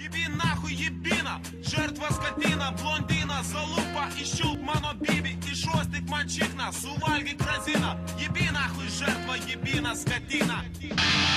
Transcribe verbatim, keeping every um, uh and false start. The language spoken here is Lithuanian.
Еби нахуй ебина, жертва скотина, блондина, залупа и щуп, мано бибі, і шостик манчихна, сувальги кразина. Еби нахуй жертва, ебина, скотина.